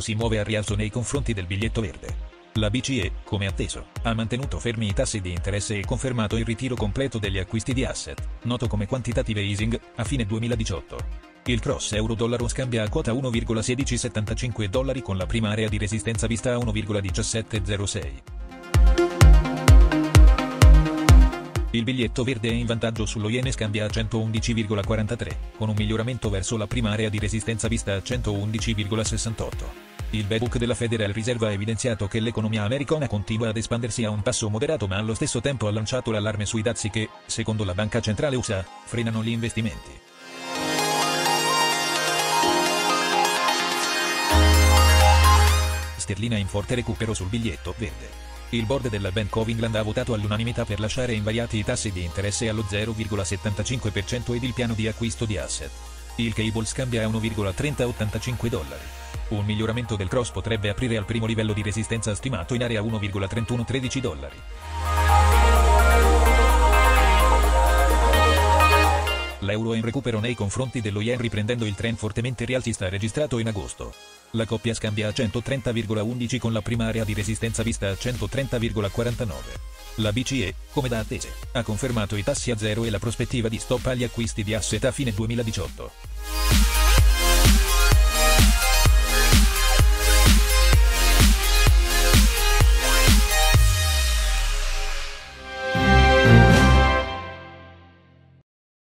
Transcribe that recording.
si muove a rialzo nei confronti del biglietto verde. La BCE, come atteso, ha mantenuto fermi i tassi di interesse e confermato il ritiro completo degli acquisti di asset, noto come quantitative easing, a fine 2018. Il cross euro-dollaro scambia a quota 1,1675 dollari con la prima area di resistenza vista a 1,1706. Il biglietto verde è in vantaggio sullo yen e scambia a 111,43, con un miglioramento verso la prima area di resistenza vista a 111,68. Il Bebook della Federal Reserve ha evidenziato che l'economia americana continua ad espandersi a un passo moderato, ma allo stesso tempo ha lanciato l'allarme sui dazi che, secondo la banca centrale USA, frenano gli investimenti. Sterlina in forte recupero sul biglietto verde. Il board della Bank of England ha votato all'unanimità per lasciare invariati i tassi di interesse allo 0,75% ed il piano di acquisto di asset. Il cable scambia a 1,3085 dollari. Un miglioramento del cross potrebbe aprire al primo livello di resistenza stimato in area 1,3113 dollari. L'euro è in recupero nei confronti dello yen, riprendendo il trend fortemente rialzista registrato in agosto. La coppia scambia a 130,11 con la prima area di resistenza vista a 130,49. La BCE, come da attese, ha confermato i tassi a zero e la prospettiva di stop agli acquisti di asset a fine 2018.